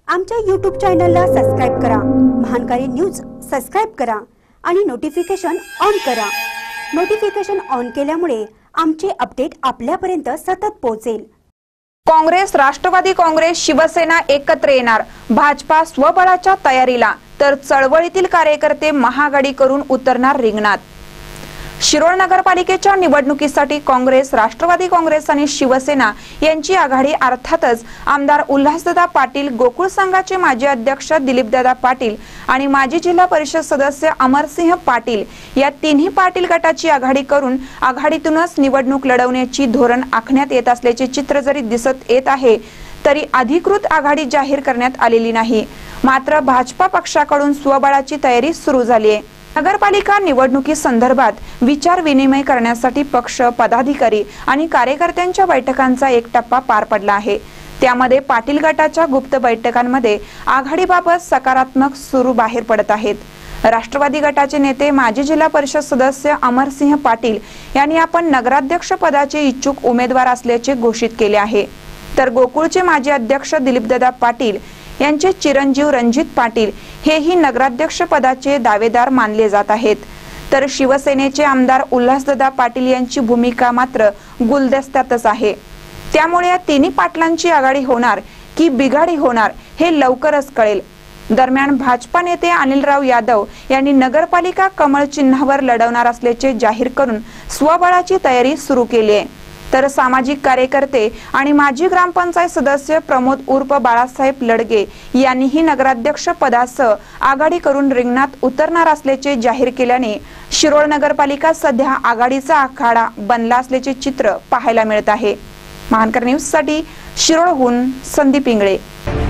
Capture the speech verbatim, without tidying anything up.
आमच्या यूट्यूब चॅनलला सबस्क्राइब करा, महानकारी न्यूज सबस्क्राइब करा आणि नोटिफिकेशन ऑन करा। नोटिफिकेशन ऑन केल्यामुळे आमचे अपडेट आपल्यापर्यंत सतत पोहोचेल। काँग्रेस, राष्ट्रवादी काँग्रेस, शिवसेना एकत्र येणार। भाजपा स्वबळाच्या तयारीला, तर चळवळीतील कार्यकर्ते महाआघाडी करून उतरणार रिंगणात। शिरोळ नगरपालिकेच्या निवडणुकीसाठी काँग्रेस, राष्ट्रवादी काँग्रेस आणि शिवसेना यांची आघाडी, अर्थातच आमदार उल्हासदादा पाटील, गोकुळ संघाचे माजी अध्यक्ष दिलीपदादा पाटील आणि माजी जिल्हा परिषद सदस्य अमरसिंह पाटील या तिन्ही पाटील गटाची आघाडी करून आघाडीतूनच निवडणूक लढवण्याची धोरण आखण्यात येत असल्याचे चित्र जरी दिसत येत आहे, तरी अधिकृत आघाडी जाहीर करण्यात आलेली नाही। मात्र भाजपा पक्षाकडून स्वबळाची तयारी सुरू झाली आहे। नगरपालिका निवडणुकी संदर्भात विचार विनिमय करण्यासाठी पक्ष पदाधिकारी आणि कार्यकर्त्यांच्या बैठकांचा एक टप्पा पार पडला आहे। त्यामध्ये पाटील गटाच्या गुप्त बैठकांमध्ये आघाडीबाबत सकारात्मक सूर बाहेर पडत आहेत। राष्ट्रवादी गटाचे नेते माजी जिल्हा परिषद सदस्य अमरसिंह पाटील यांनी आपण नगराध्यक्ष पदाचे इच्छुक उमेदवार असल्याचे घोषित केले आहे, तर गोकुळचे माजी अध्यक्ष दिलीपदादा पाटील यांचे चिरंजीव रणजित पाटील हेही नगराध्यक्ष पदाचे दावेदार मानले जात आहेत। तर शिवसेनेचे आमदार उल्हासदादा पाटील यांची भूमिका मात्र गुलदस्त्यातच आहे। त्यामुळे या तिन्ही पाटलांची आघाडी होणार की बिघाडी होणार हे लवकरच कळेल। दरम्यान भाजपा नेते अनिलराव यादव यांनी नगरपालिका कमळ चिन्हावर लढवणार असल्याचे जाहीर करून स्वबळाची तयारी सुरू केली आहे। तर सामाजिक कार्यकर्ते आणि माजी ग्रामपंचायत सदस्य प्रमोद उर्फ बाळासाहेब लडगे यांनीही नगराध्यक्ष पदासह आघाडी करून रिंगणात उतरणार असल्याचे जाहीर केल्याने शिरोळ नगरपालिका सध्या आघाडीचा आखाडा बनला असल्याचे चित्र पाहायला मिळत आहे। महानकर न्यूज साठी शिरोळहून संदीप इंगळे।